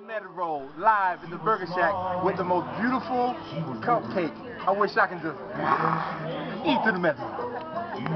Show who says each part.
Speaker 1: Metro live in the Burger Shack with the most beautiful cupcake. I wish I can just eat to the Metro.